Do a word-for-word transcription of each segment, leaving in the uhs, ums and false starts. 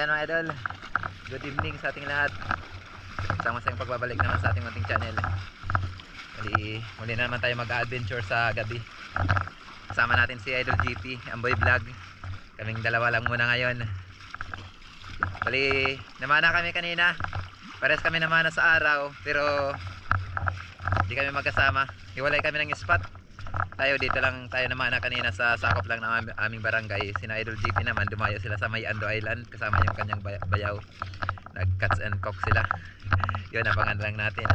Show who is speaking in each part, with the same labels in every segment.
Speaker 1: ayan mga idol, good evening sa ating lahat. Sama sa yung pagbabalik naman sa ating munting channel. Muli, muli na naman tayo mag-adventure sa gabi. Kasama natin si Idol G P, Amboy Vlog. Kaming dalawa lang muna ngayon. Muli, namana kami kanina. Pares kami namana sa araw, pero hindi kami magkasama. Hiwalay kami ng spot. Tayo dito lang tayo naman na kanina sa sakop lang ng aming barangay. Sina Idol G P naman dumayo sila sa May Ando Island kasama yung kanyang bayaw. Nag cuts and cook sila. Yun, abangan lang natin.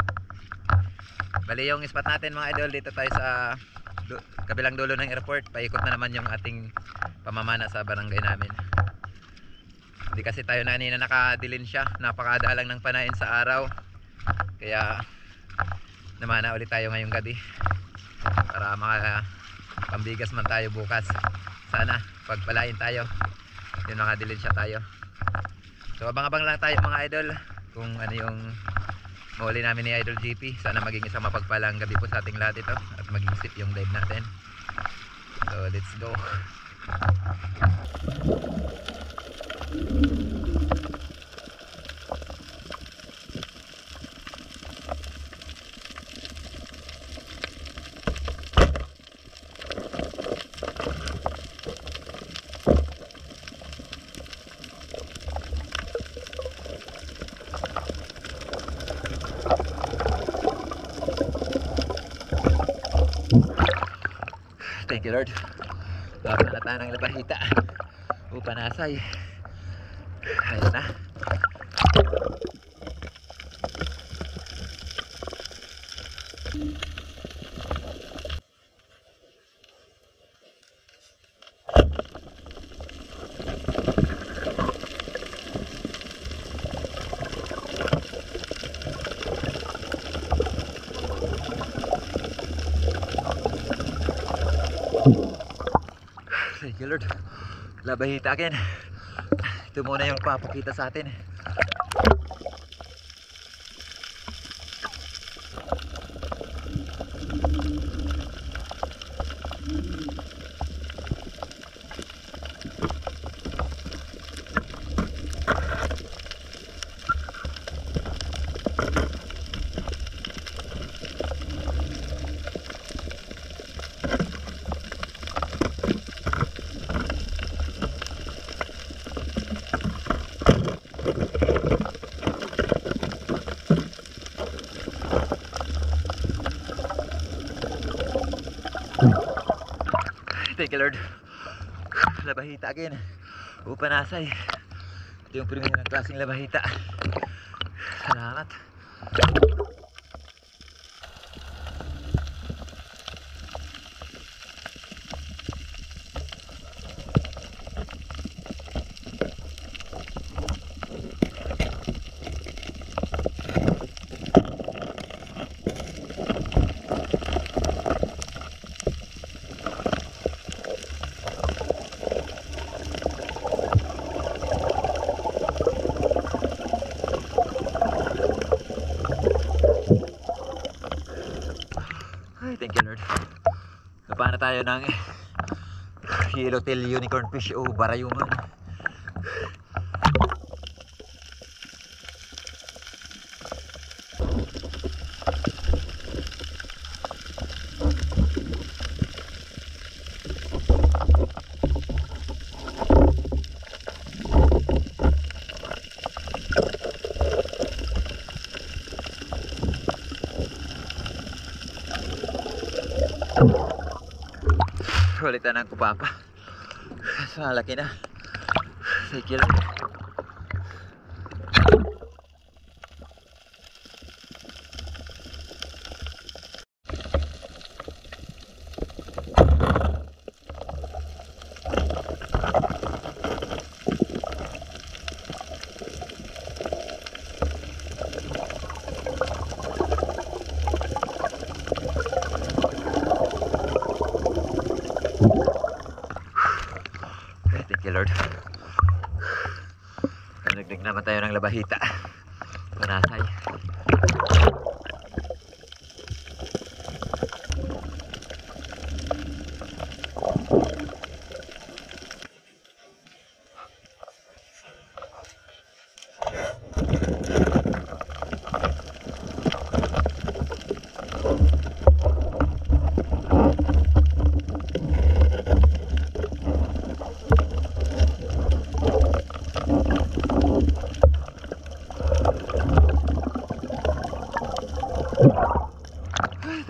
Speaker 1: Bali yung spot natin mga idol, dito tayo sa du kabilang dulo ng airport. Paikot na naman yung ating pamamana sa barangay namin. Hindi kasi tayo na kanina nakadilin siya. Napakadalang ng panain sa araw. Kaya namana ulit tayo ngayong gabi para mga pambigas man tayo bukas. Sana pagpalain tayo, yun, mga dilensya tayo. So abang-abang lang tayo mga idol kung ano yung mahuli namin ni Idol G P. Sana maging isang mapagpalang gabi po sa ating lahat ito at maging safe yung dive natin. So let's go. Thank you Lord. Laban na tayo ng labahita. Upanasay. Ayun na. Thank you Lord. Labahita akin. Ito muna yung papakita sa atin. Thank you Lord. Labahita again. Upanasay. Ito yung primera klaseng labahita. Salamat. Thank you Lord. Napana tayo ng yellowtail unicorn fish o barayungan. Ulitan ang kupapa. So, laki na. Thank you Lord. Thank you Lord. Nagdag naman tayo ng labahita. Panasay.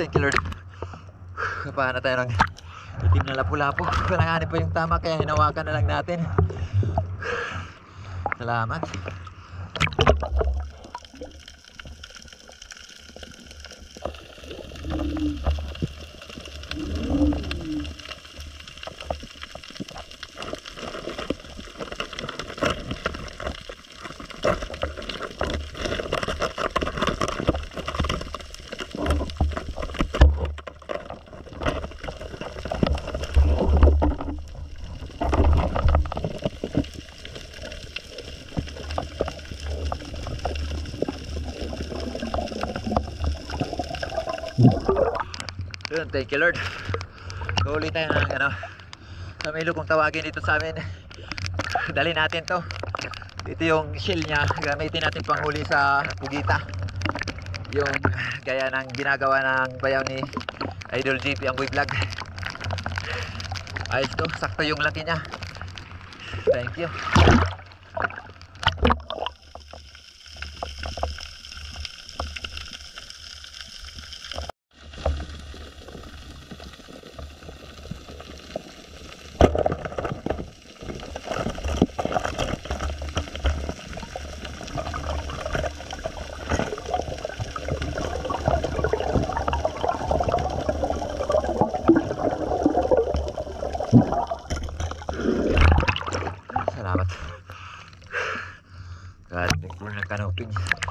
Speaker 1: Thank you Lord. Kapahan na tayo ng itim na lapu-lapu. Palanganin pa yung tama kaya hinawakan na lang natin. Salamat. Yun, thank you Lord. Huli tayo ng ano, sa Milo kung tawagin dito sa amin. Dali natin to. Ito yung shell niya, gamitin natin panghuli sa pugita. Yung gaya ng ginagawa ng bayaw ni Idol G P ang Boy Vlog. Ayos to, sakto yung laki niya. Thank you. Salamat. Galing ko ng kanoping.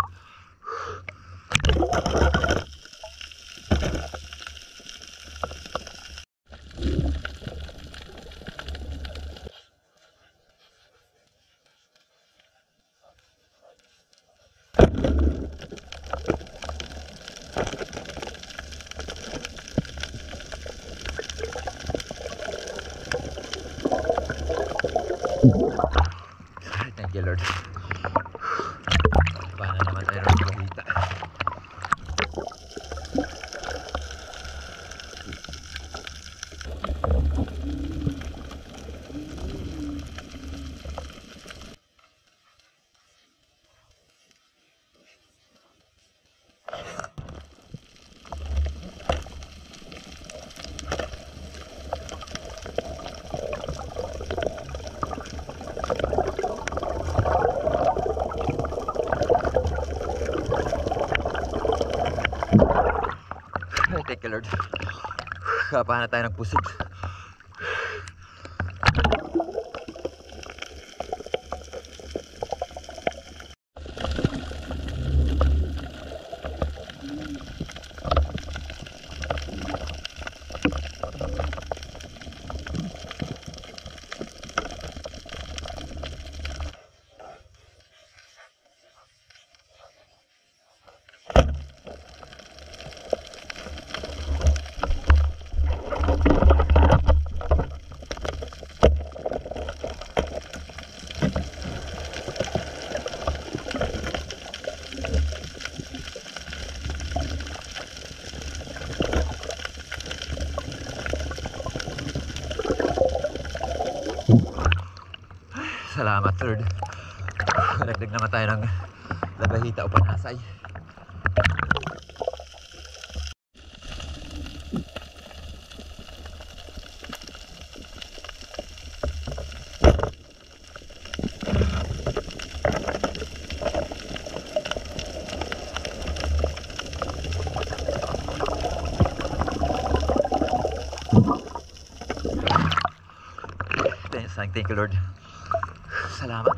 Speaker 1: Thank you Lord. Paano naman tayo ng pagkita. Thank you Lord. Kapahan na tayo ng pusit. Salamat Lord. Nagdag naman tayo ng labahita o panasay. Thank you Lord. Salamat.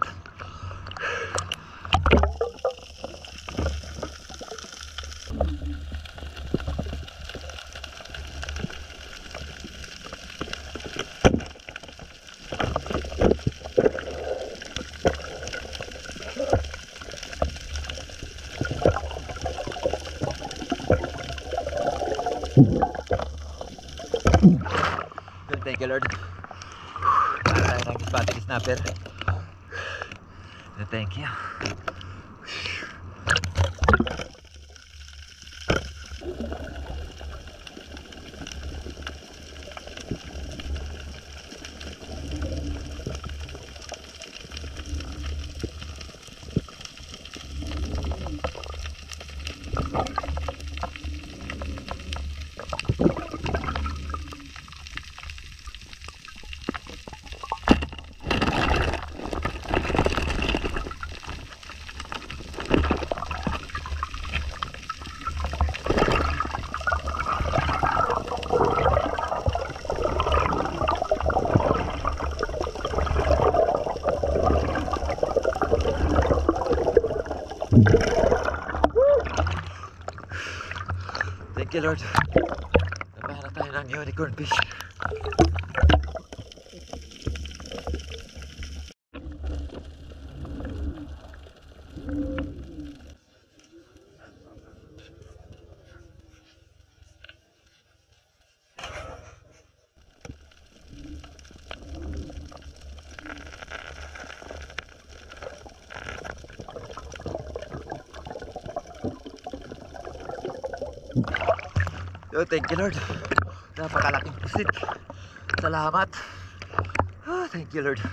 Speaker 1: Thank you Lord. Para tayo ng spotted snapper. Thank you. Thank you, Lord. Napahanap tayo ng unicorn fish. Oh, thank you, Lord. Napakalaking pusit. Salamat. Oh, thank you, Lord.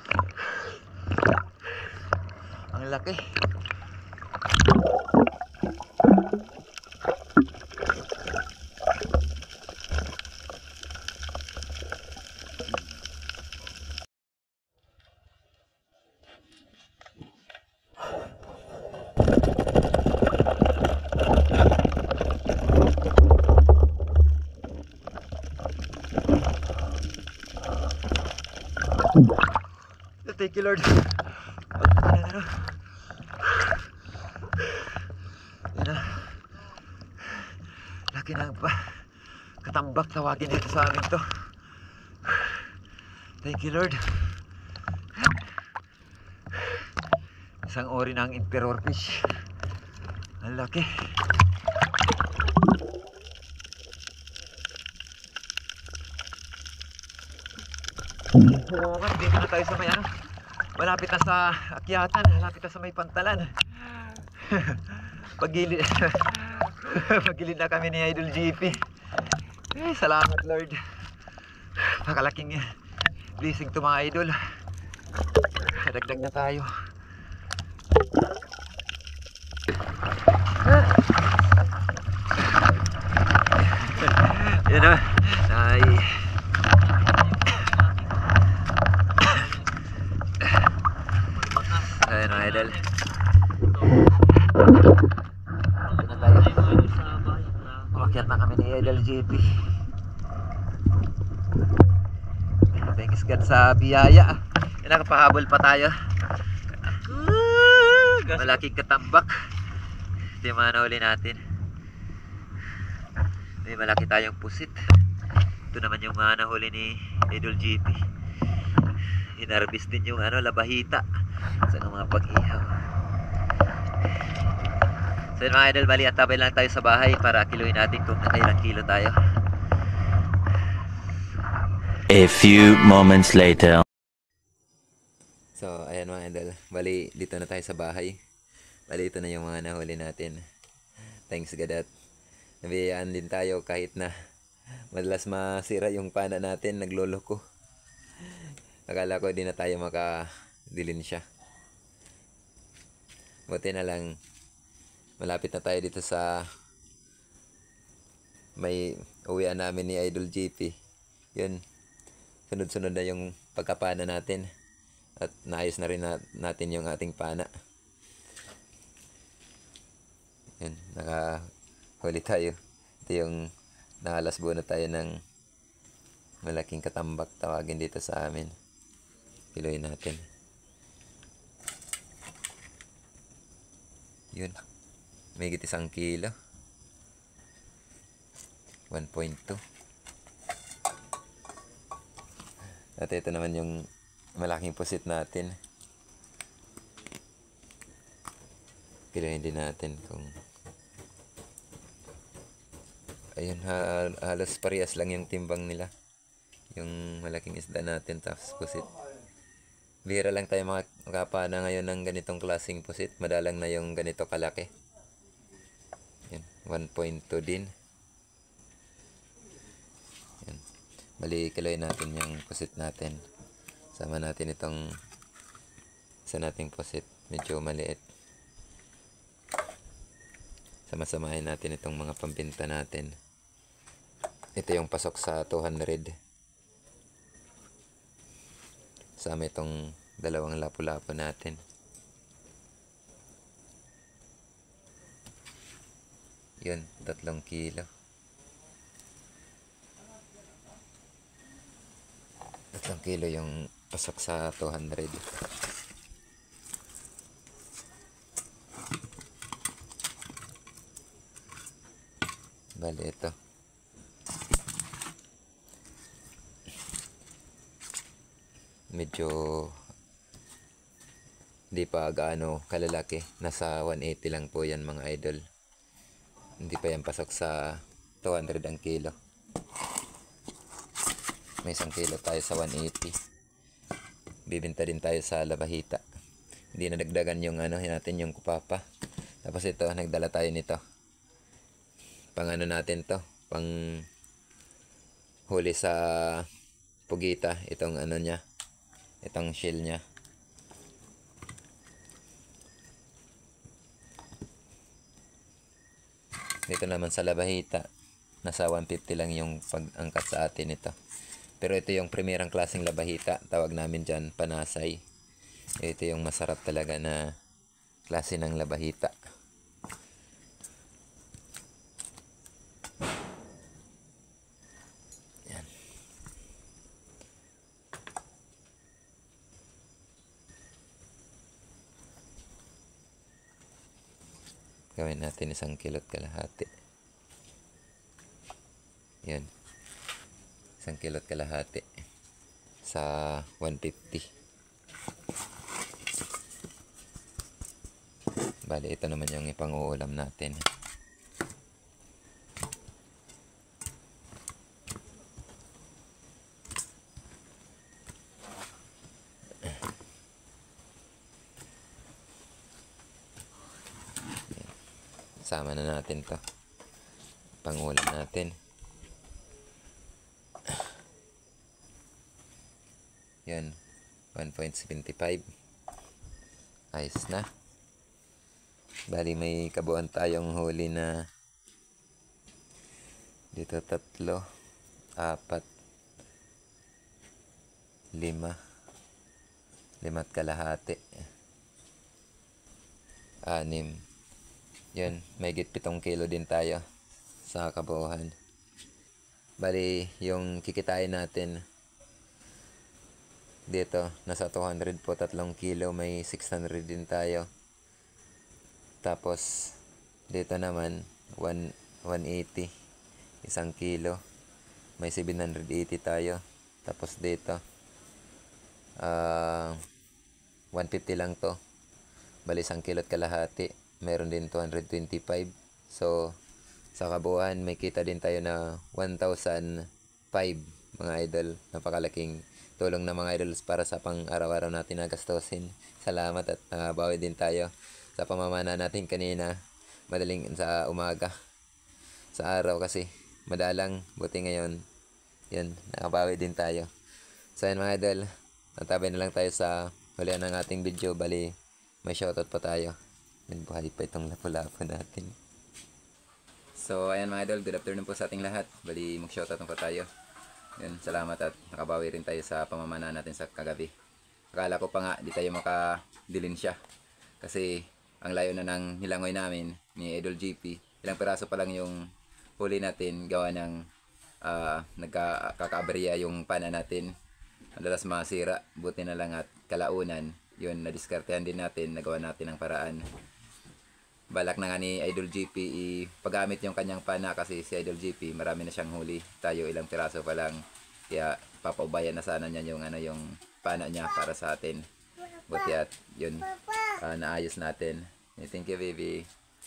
Speaker 1: Ang laki. Thank you, Lord. Yan na. Laki ng pa katambak, tawagin dito sa amin to. Thank you, Lord. Isang ori ng emperor fish. Ang laki. Oo nga, dito na tayo sa may ano, malapit na sa akyatan, malapit na sa may pantalan. Pagilid Pagilid na kami ni Idol G P. Eh, salamat, Lord. Pakalaking blessing to mga idol. Dagdag na tayo. Yan o. Ay. Ayan mga idol. Ito na tayo. Umakyat na kami ni Idol J P. Thanks God sa biyaya. Yan, nakapahabol pa tayo. Malaking katambak. Ito yung mga nahuli natin. May malaki tayong pusit. Ito naman yung mga nahuli ni Idol G P. Inarbis din yung ano, labahita sa mga pag-ihaw. So yun mga idol, bali at tabay lang tayo sa bahay para kiluin natin kung nakailang kilo tayo.
Speaker 2: A few moments later.
Speaker 1: So ayan mga idol, bali dito na tayo sa bahay. Bali ito na yung mga nahuli natin. Thanks God at nabiyayaan din tayo kahit na madalas masira yung pana natin, nagloloko. Akala ko di na tayo makadilin siya. Buti na lang malapit na tayo dito sa may uwian namin ni Idol J P. Yun, sunod-sunod na yung pagkapana natin at naayos na rin na, natin yung ating pana. Yun, nakahuli tayo. Ito yung nakalasbo na tayo ng malaking katambak, tawagin dito sa amin. Kiloin natin. Yun. May higit isang kilo. one point two. At ito naman yung malaking pusit natin. Kiloin din natin kung ayun, halos parehas lang yung timbang nila. Yung malaking isda natin tapos pusit. Bihira lang tayo makapana ngayon ng ganitong klaseng pusit. Madalang na yung ganito kalaki. Yan, one point two din. Yan. Bali, kiloin natin yung pusit natin. Sama natin itong isa nating pusit. Medyo maliit. Sama-samahin natin itong mga pambinta natin. Ito yung pasok sa two hundred. Sama itong dalawang lapu-lapu natin. Yun, tatlong kilo. Tatlong kilo yung pasok sa two hundred. Bale, ito. Medyo hindi pa gaano kalalaki. Nasa one eighty lang po yan mga idol. Hindi pa yan pasok sa two hundred ang kilo. May isang kilo tayo sa one eighty. Bibinta din tayo sa Labahita. Hindi na dagdagan yung ano natin, yung kupapa. Tapos ito, nagdala tayo nito. Pang ano natin to, pang huli sa pugita, itong ano niya, itong shell niya. Dito naman sa Labahita, nasa one fifty lang yung pag-angkat sa atin ito. Pero ito yung primerang klaseng Labahita, tawag namin dyan, Panasay. Ito yung masarap talaga na klase ng Labahita. Yan. Gawin natin isang kilot kalahati. Yan. Isang kilot kalahati sa one fifty. Bali, ito naman yung ipang-uulam natin. Sama na natin to. Pang-ulam natin. Yan, one point seven five. Ayos na. Bali, may kabuuan tayong huli na dito tatlo, apat, lima, lima't kalahati, anim. Yan, may higit pitong kilo din tayo sa kabuuan. Bali, yung kikitain natin dito, nasa two hundred po, tatlong kilo, may six hundred din tayo. Tapos, dito naman, one eighty, isang kilo, may seven hundred eighty tayo. Tapos dito, uh, one fifty lang to. Bali, isang kilo at kalahati, meron din two hundred twenty-five. So, sa kabuuan, may kita din tayo na one thousand five, mga idol. Napakalaking tulong na mga idols para sa pang araw-araw natin na gastusin. Salamat at nakabawi din tayo sa pamamana natin kanina, madaling sa umaga, sa araw kasi madalang, buti ngayon yun, nakabawi din tayo. So yun mga idol, natabay na lang tayo sa hulihan ng ating video. Bali, may shoutout pa tayo. Nagbuhay pa itong lapu-lapu natin. So ayan mga idol, good afternoon po sa ating lahat. Bali, mag-shoutout na po tayo. Yun, salamat at nakabawi rin tayo sa pamamana natin sa kagabi. Akala ko pa nga di tayo makadilin siya kasi ang layo na ng nilangoy namin ni Idol G P. Ilang piraso pa lang yung huli natin, gawa ng uh, nagkakaaberya yung pana natin. Madalas masira, buti na lang at kalaunan yun, nadiskartehan din natin, nagawa natin ang paraan. Balak na nga ni Idol G P ipagamit yung kanyang pana kasi si Idol G P marami na siyang huli. Tayo ilang piraso pa lang. Kaya papaubayan na sana niya yung ano yung pana niya para sa atin. Buti at yun, uh, naayos natin. Thank you baby.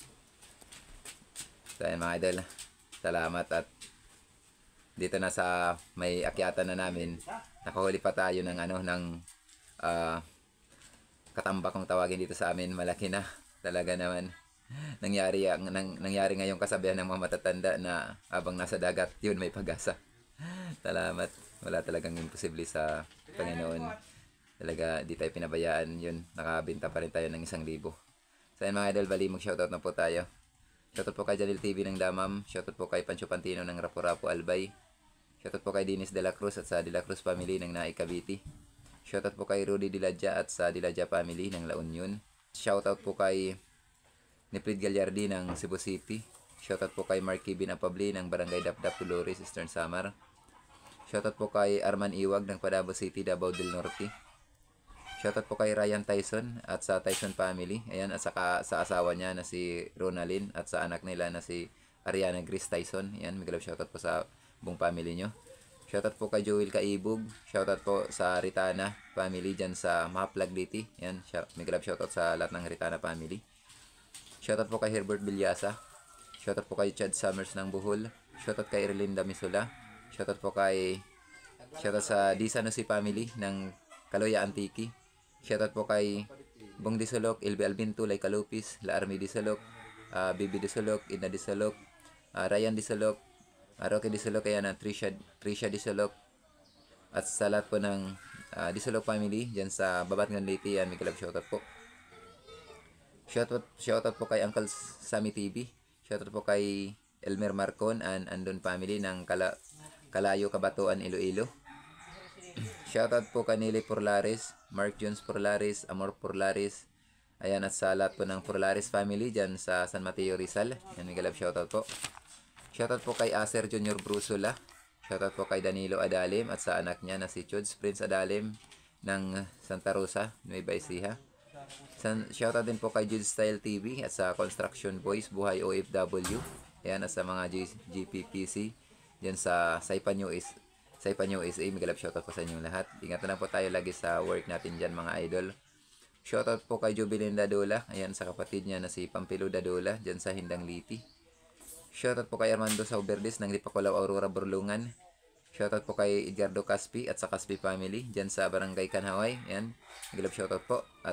Speaker 1: So ayan mga idol, salamat. At dito na sa may akyatan na namin, nakahuli pa tayo ng ano ng uh, katambak kung tawagin dito sa amin. Malaki na talaga naman. Nangyari ang nang, nangyari ngayong kasabihan ng mga matatanda na habang nasa dagat, yun may pag-asa. Salamat. Wala talagang imposible sa Panginoon. Talaga di tayo pinabayaan. Yun, nakabenta pa rin tayo ng isang libo. So yun mga idol, bali mag-shoutout na po tayo. Shoutout po kay Jalil T V ng Damam. Shoutout po kay Pancho Pantino ng Rapu-Rapu Albay. Shoutout po kay Dinis De La Cruz at sa De La Cruz family ng Naik Cavite. Shoutout po kay Rudy Diladja at sa Diladja family ng La Union. Shoutout po kay Niprid Gagliardi ng Cebu City. Shoutout po kay Mark Kibin Apabli ng Barangay Dapdap, Dolores, Eastern Samar. Shoutout po kay Arman Iwag ng Padabo City, Davao del Norte. Shoutout po kay Ryan Tyson at sa Tyson family. Ayan, at saka sa asawa niya na si Ronalyn at sa anak nila na si Ariana Grace Tyson. Yan, mega love shoutout po sa buong family nyo. Shoutout po kay Joel Kaibog. Shoutout po sa Ritana family dyan sa Mahaplag Liti. Yan, mega love shoutout sa lahat ng Ritana family. Shoutout po kay Herbert Bilyasa. Shoutout po kay Chad Summers ng Bohol. Shoutout kay Erlinda Misula. Shoutout po kay Shoutout sa Di Sanusi family ng Kaloya Antiki. Shoutout po kay Bong Disolok, Ilbe Albinto, Lay Kalupis, La Army Disolok, uh, Bibi Disolok, Ina Disolok, uh, Ryan Disolok, uh, Rocky Disolok, ayan, uh, Trisha, Trisha Disolok, at sa lahat po ng uh, Disolok family dyan sa Babatngan Leyte. Yan, may kalab shoutout po. Shoutout, shoutout po kay Uncle Sammy T V. Shoutout po kay Elmer Marcon and Andon family ng Kala, Kalayo, Kabatuan, Iloilo. Shoutout po kay Nelly Porlares, Mark Jones Porlares, Amor Porlares. Ayan, at sa lahat po ng Porlares family dyan sa San Mateo, Rizal. Yan, may galap shoutout po. Shoutout po kay Acer Junior Brusula. Shoutout po kay Danilo Adalim at sa anak niya na si Chuds Prince Adalim ng Santa Rosa, Nueva Ecija. Shoutout din po kay Jude Style T V at sa Construction Boys, Buhay O F W. Ayan, at sa mga G P P C dyan sa Saipan U S Saipan U S A. May galap shoutout po sa inyong lahat. Ingat na lang po tayo lagi sa work natin dyan, mga idol. Shoutout po kay Jubilin Dadola. Ayan, sa kapatid niya na si Pampilo Dadola dyan sa Hindang Liti. Shoutout po kay Armando Sauberdes ng Lipacolaw, Aurora, Burlungan. Shoutout po kay Edgardo Caspi at sa Caspi family dyan sa Barangay Kanhaway. Ayan, may galap shoutout po. At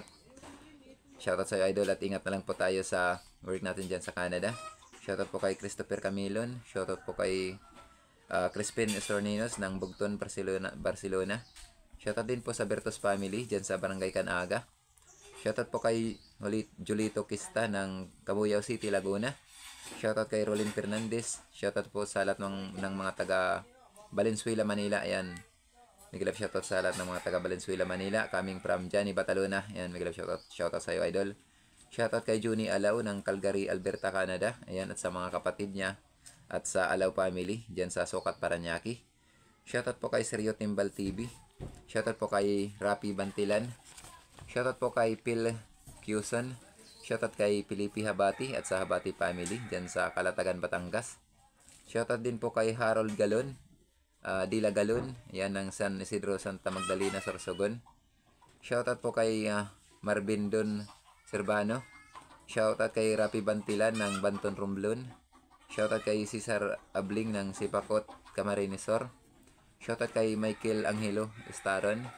Speaker 1: shoutout sa iyo, idol, at ingat na lang po tayo sa work natin dyan sa Canada. Shoutout po kay Christopher Camilon. Shoutout po kay Uh, Crispin Estorninos ng Bugton, Barcelona, Barcelona. Shoutout din po sa Bertos family dyan sa Barangay Canaga. Shoutout po kay Julito Kista ng Cabuyao City, Laguna. Shoutout kay Rolin Fernandez. Shoutout po sa lahat ng, ng mga taga Valenzuela, Manila. Ayan, may galap shoutout sa lahat ng mga taga Valenzuela, Manila, coming from Johnny Batalona. Ayan, may galap shoutout, shoutout sa iyo, idol. Shoutout kay Juni Alaw ng Calgary, Alberta, Canada. Ayan, at sa mga kapatid niya at sa Alaw family dyan sa Sukat, Paranaque. Shoutout po kay Sergio Timbal T V. Shoutout po kay Rapi Bantilan. Shoutout po kay Phil Cuson. Shoutout kay Pilipi Habati at sa Habati family dyan sa Kalatagan, Batangas. Shoutout din po kay Harold Galon, uh, Dila Galon, yan ng San Isidro, Santa Magdalena, Sorsogon. Shoutout po kay uh, Marvin Don Servano. Shoutout kay Rapi Bantilan ng Banton, Romblon. Shoutout kay Cesar Abling ng Sipakot, Camarinesor. Shoutout kay Michael Angelo Estaron.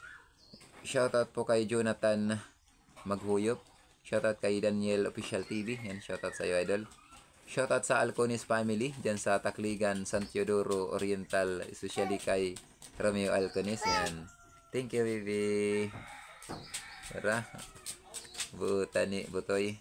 Speaker 1: Shoutout po kay Jonathan Maghuyop. Shoutout kay Daniel Official T V. Yan, shoutout sa iyo, idol. Shoutout sa Alconis family dyan sa Tacligan, San Teodoro Oriental, especially kay Romeo Alconis. Yan. Thank you, baby. Tara. Butani, butoy.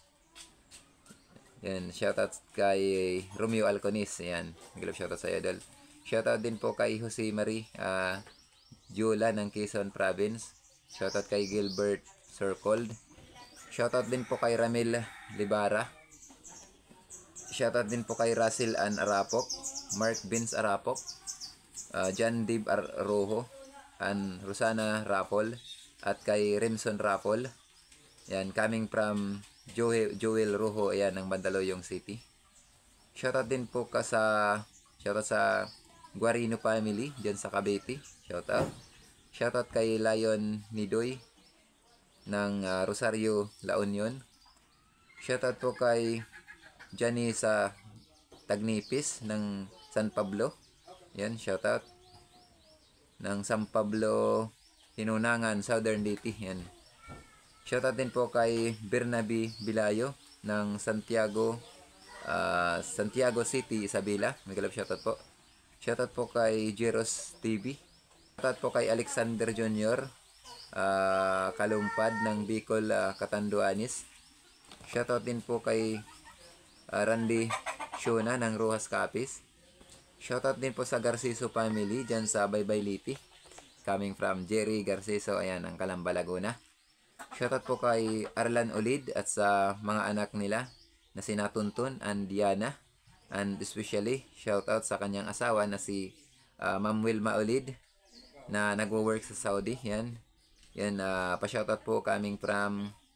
Speaker 1: Yan, shoutout kay Romeo Alconis. Yan, nag-love shoutout sa iyo, idol. Shoutout din po kay Jose Marie uh, Jula ng Quezon Province. Shoutout kay Gilbert Circled. Shoutout din po kay Ramil Libara. Shoutout din po kay Russell Ann Arapok, Mark Vince Arapok, uh, John Dib Rojo, and Rosana Rapol, at kay Rimson Rapol. Yan, coming from Joel, Joel Rojo, ayan, ng Mandaluyong City. Shoutout din po ka sa shoutout sa Guarino family dyan sa Cavite. Shoutout. Shoutout kay Lion Nidoy ng uh, Rosario, La Union. Shoutout po kay Johnny sa Tagnipis ng San Pablo. Yan, shoutout. Ng San Pablo, Hinunangan, Southern Leyte. Yan. Shoutout din po kay Bernabe Bilayo ng Santiago, uh, Santiago City, Isabela. May galap shoutout po. Shoutout po kay Jeros T V. Shoutout po kay Alexander Junior uh, Kalumpad ng Bicol, uh, Catanduanes. Shoutout din po kay uh, Randy Shona ng Rojas Capiz. Shoutout din po sa Garciso family dyan sa Baybay Liti, coming from Jerry Garciso, ayan, ng Calamba, Laguna. Shoutout po kay Arlan Olid at sa mga anak nila na si Natuntun and Diana. And especially, shoutout sa kanyang asawa na si uh, Ma'am Wilma Olid na nagwo-work sa Saudi. Yan. Yan, uh, pa-shoutout po coming from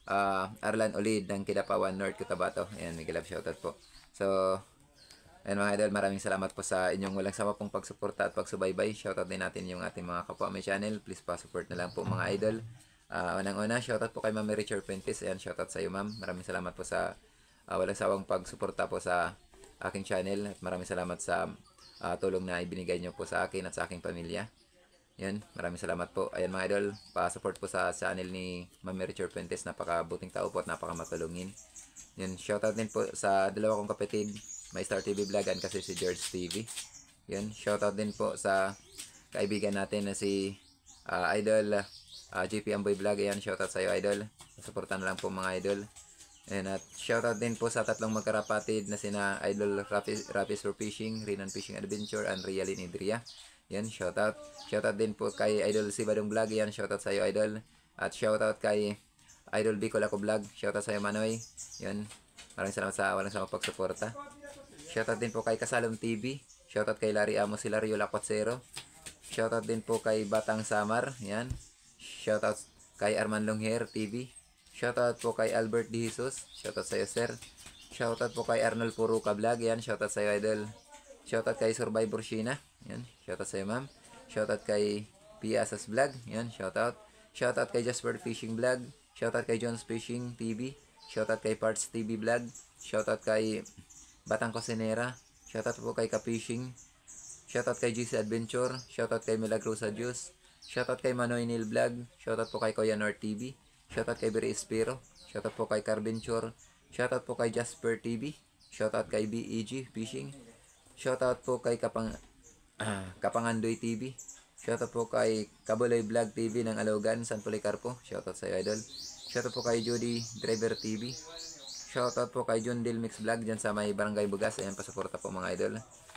Speaker 1: ah, Arlan Olid ng Kidapawan North Cotabato. Ayan, mega love shoutout po. So, ayan mga idol, maraming salamat po sa inyong walang sawa pong pagsuporta at pagsubaybay. Shoutout din natin yung ating mga kapwa may channel. Please pa-support na lang po mga idol. Uh, unang-una, shoutout po kay Ma'am Richard Fuentes. Ayan, shoutout sa iyo ma'am. Maraming salamat po sa uh, walang sawang pagsuporta po sa aking channel. At maraming salamat sa uh, tulong na ibinigay nyo po sa akin at sa aking pamilya. Yan, maraming salamat po. Ayan mga idol, pa-support po sa channel ni Ma'am Richard Fuentes. Napakabuting tao po at napakamatulungin. Yan, shoutout din po sa dalawa kong kapatid, My Star T V Vlog and kasi si George T V. Yan, shoutout din po sa kaibigan natin na si uh, Idol uh, J P Amboy Vlog. Ayan, shoutout sa iyo idol. Suportahan na lang po mga idol. And at shoutout din po sa tatlong magkarapatid na sina Idol Rapis, Rapis for Fishing, Rinan Fishing Adventure, and Realin Idria. Yan, shoutout. Shoutout din po kay Idol Sibadong Vlog. Yan, shoutout sa iyo idol. At shoutout kay Idol Bicol Ako Vlog. Shoutout sa iyo Manoy. Yan, maraming salamat sa walang sama pagsuporta. Shoutout din po kay Kasalom T V. Shoutout kay Larry Amos, si Lario Lacuatsero. Shoutout din po kay Batang Samar. Yan. Shoutout kay Arman Longhair T V. Shoutout po kay Albert De Jesus. Shoutout sa iyo, sir. Shoutout po kay Arnold Puruka Vlog. Yan. Shoutout sa iyo, idol. Shoutout kay Survivor Sheena. Yan. Shoutout sa iyo, ma'am. Shoutout kay P. Asas Vlog. Yan. Shoutout. Shoutout kay Jasper Fishing Vlog. Shoutout kay Jones Fishing T V. Shoutout kay Parts T V Vlog. Shoutout kay Batang Cosinera. Shoutout po kay Ka-Fishing. Shoutout kay G C Adventure. Shoutout kay Milagrosa Juice. Shoutout kay Manoy Neil Vlog. Shoutout po kay Kuya Nor T V. Shoutout kay Beri Espiro. Shoutout po kay Carventure. Shoutout po kay Jasper T V. Shoutout kay B E G Fishing. Shoutout po kay Kapang ah, Kapangandoy T V. Shoutout po kay Kabuloy Vlog T V ng Alogan, San Policarpo. Shoutout sa iyo, idol. Shoutout po kay Judy Driver T V. Shoutout po kay John Dill Mix Vlog dyan sa may Barangay Bugas. Ayan, pasuporta po mga idol.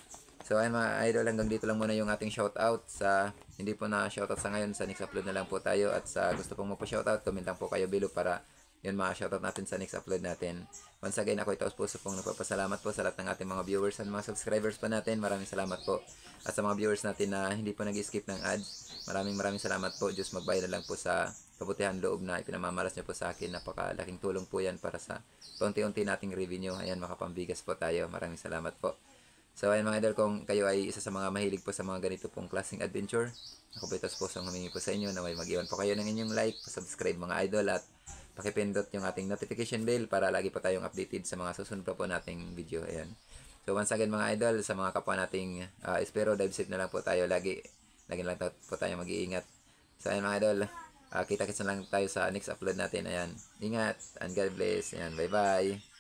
Speaker 1: So ayan mga idol, hanggang dito lang muna yung ating shoutout. Sa hindi po na shoutout sa ngayon, sa next upload na lang po tayo. At sa gusto pong magpa-shoutout, comment lang po kayo below para yun mga shoutout natin sa next upload natin. Once again, ako itaos puso pong nagpapasalamat po sa lahat ng ating mga viewers and mga subscribers pa natin. Maraming salamat po. At sa mga viewers natin na hindi po nag-skip ng ads, maraming maraming salamat po. Diyos magbayad na lang po sa kabutihan loob na ipinamamalas niyo po sa akin. Napakalaking tulong po yan para sa paunti-unti nating revenue. Ayan, makapambigas po tayo. Maraming salamat po. So ayan mga idol, kung kayo ay isa sa mga mahilig po sa mga ganito pong klaseng adventure, ako po itos po sa humingi po sa inyo na may mag-iwan po kayo ng inyong like, subscribe mga idol, at pakipindot yung ating notification bell para lagi po tayong updated sa mga susunod pa po nating video. Ayan. So once again mga idol, sa mga kapwa nating uh, espero dive safe na lang po tayo lagi. Lagi lang po tayo mag-iingat. So ayan mga idol, uh, kita-kits na lang tayo sa next upload natin. Ayan. Ingat and God bless. Ayan, bye bye.